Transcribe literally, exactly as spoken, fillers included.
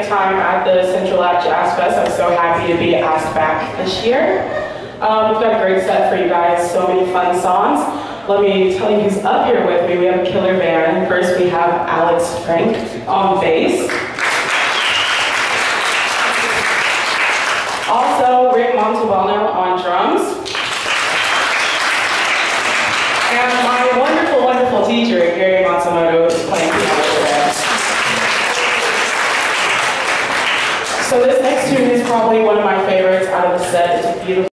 second time at the Central Lab Jazz Fest. I'm so happy to be asked back this year. Um, we've got a great set for you guys, so many fun songs. Let me tell you who's up here with me. We have a killer band. First we have Alex Frank on bass. Also Rick Montalbano on drums. And my wonderful, wonderful teacher, Gary Matsumoto, is playing piano today. So this next tune is probably one of my favorites out of the set. It's a beautiful